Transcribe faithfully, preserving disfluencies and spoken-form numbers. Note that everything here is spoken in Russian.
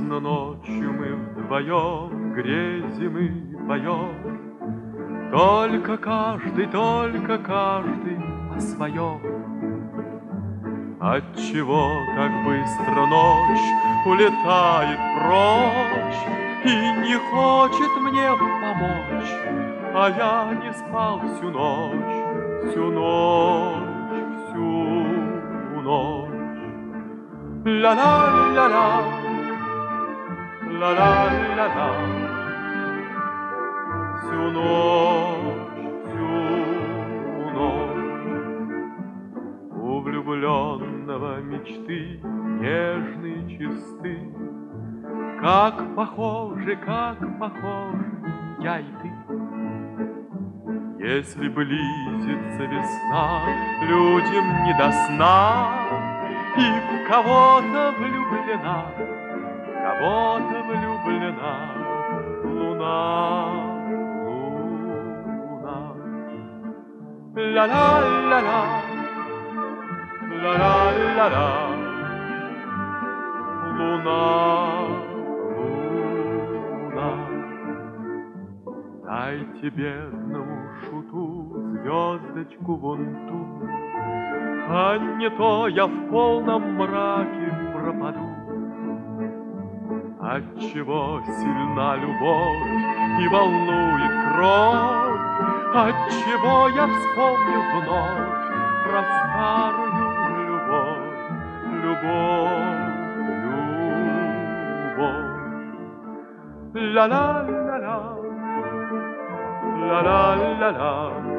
Поздно ночью мы вдвоем грезим и поем, только каждый, только каждый о своем. Отчего так быстро ночь улетает прочь и не хочет мне помочь, а я не спал всю ночь, всю ночь, всю ночь. Ла-ла-ла-ла, ла-ла-ла-ла, всю ночь, всю ночь. У влюбленного мечты нежные чисты, как похожи, как похожи я и ты. Если близится весна, людям не до сна, и в кого-то влюблена, кого-то влюблена луна, луна. Ла-ла-ла-ла, ла-ла-ла-ла, луна, луна. Дайте бедному шуту звездочку вон ту, а не то я в полном мраке пропаду. Отчего сильна любовь и волнует кровь, отчего я вспомню вновь про старую любовь, любовь, любовь. Ла-ла-ла-ла, ла-ла-ла-ла.